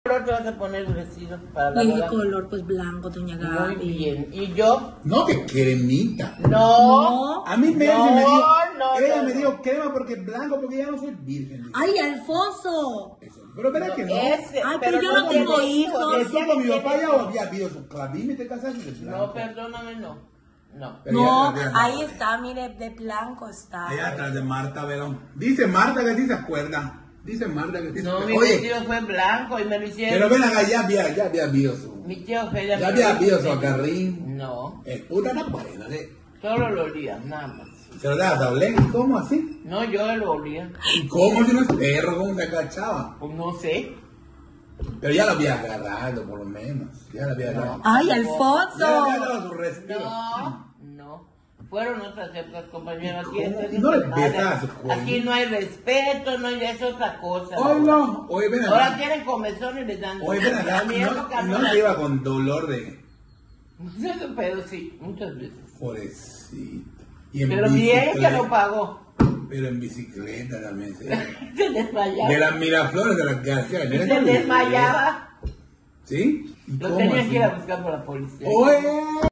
color te vas a poner el vestido para la Y boda? el color, pues blanco, doña Gaby. Muy bien. ¿Y yo? No, que cremita. No. A mí me No, dijo, no, ella no, me no. dijo crema porque es blanco, porque ya no soy virgen. ¡Ay, Alfonso! Eso. Pero verás que no. Ay, pero yo no tengo hijos. Pero tú con mi papá ya había habido su clavín y te casaste de blanco. No, perdóname, no. No. Pero No, ya ahí está, mire, de blanco está. Allá atrás de Marta, Verón. Dice Marta que sí se acuerda. Dice Marta que sí se No, acuerda. mi Oye, vestido fue blanco y me lo hicieron. pero ven acá, ya había habido su. Mi tío Felia. Ya había habido su acarrín. No, Puta no buena, ¿eh? solo lo olía, nada más. ¿Se lo das a hablar? ¿Y cómo así? No, yo lo olía. ¿Y cómo si no es perro? ¿Cómo se agachaba? Pues no sé. Pero ya lo había agarrado, por lo menos. Ya lo había agarrado. ¡Ay, Ya le Alfonso! había dado su respiro. No. Fueron otras épocas, compañero. Aquí, ¿Cómo? esto es Y no le desmadre. besas a su cuello. Aquí no hay respeto, no hay, es otra cosa. Oye, no. Oye, ven Ahora acá. tienen comezón y les dan. Oye, ven acá. En mi época No la- se iba con dolor de. Eso, pero sí, muchas veces. Pobrecito. Y en Pero bien que bicicleta. lo pagó. Pero en bicicleta también. ¿Sí? Se desmayaba. De las Miraflores de las que hacía. Se desmayaba. ¿Sí? ¿Y Lo cómo tenían así? que ir a buscar por la policía. Oye.